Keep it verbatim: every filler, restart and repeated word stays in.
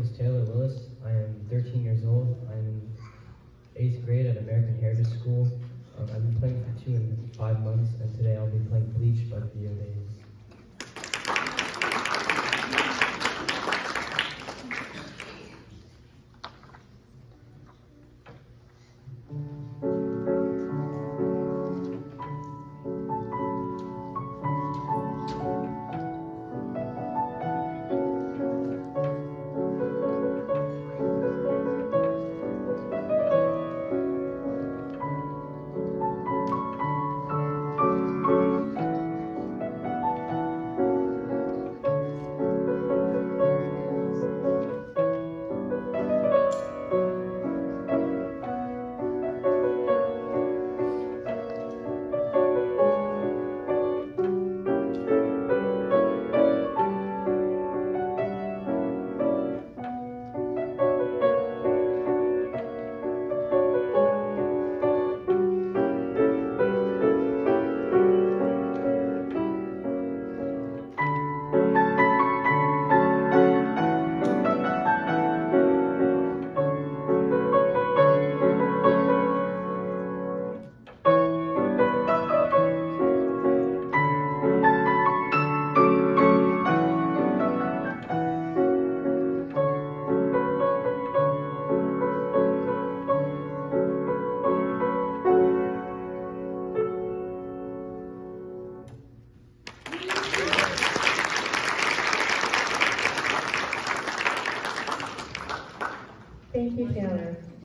name is Taylor Willis. I am thirteen years old. I'm in eighth grade at American Heritage School. Um, I've been playing for two and five months, and today I'll be playing Bleach by the Video Days. Thank you, Taylor.